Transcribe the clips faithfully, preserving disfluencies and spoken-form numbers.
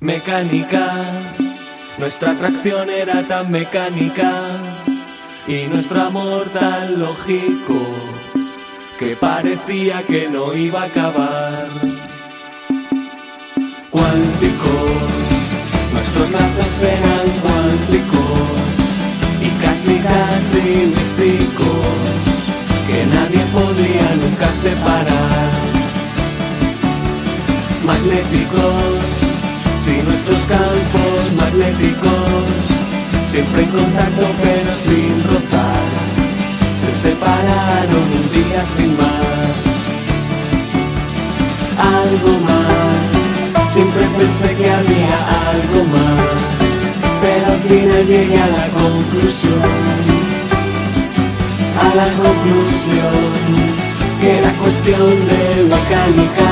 Mecánica, nuestra atracción era tan mecánica y nuestro amor tan lógico que parecía que no iba a acabar. Cuánticos, nuestros lazos eran cuánticos y casi casi místicos que nadie podría nunca separar. Magnéticos, si nuestros campos magnéticos, siempre en contacto pero sin rozar, se separaron un día sin más. Algo más, siempre pensé que había algo más, pero al final llegué a la conclusión, a la conclusión, que era cuestión de mecánica.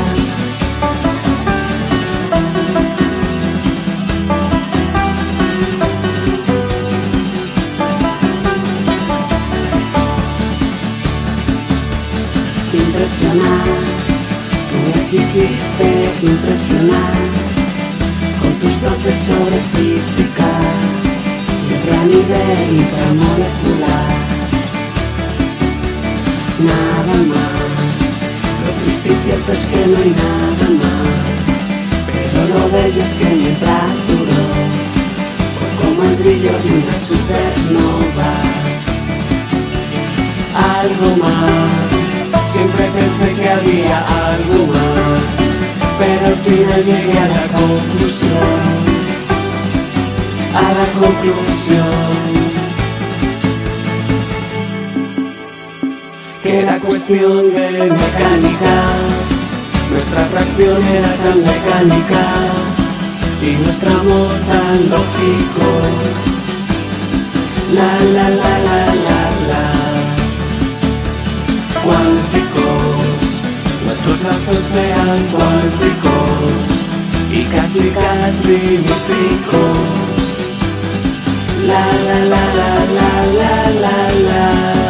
Impresionar, tú me quisiste impresionar con tus dotes sobre física, siempre a nivel intramolecular. Nada más, lo triste y cierto es que no hay nada más, pero lo bello es que mientras duró, fue como el brillo de una supernova. Algo más, siempre pensé que había algo más, pero al final llegué a la conclusión, a la conclusión, que era cuestión de mecánica, nuestra atracción era tan mecánica y nuestro amor tan lógico. La la la la la la. Cuánticos, nuestros lazos eran cuánticos y casi casi místicos. La la la la la la la la.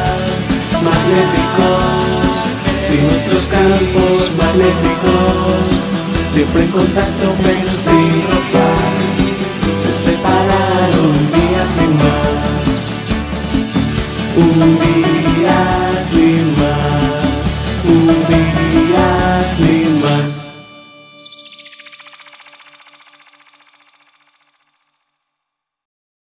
Magnéticos, si nuestros campos magnéticos, siempre en contacto pero sin rozar, se separaron días sin más. Un día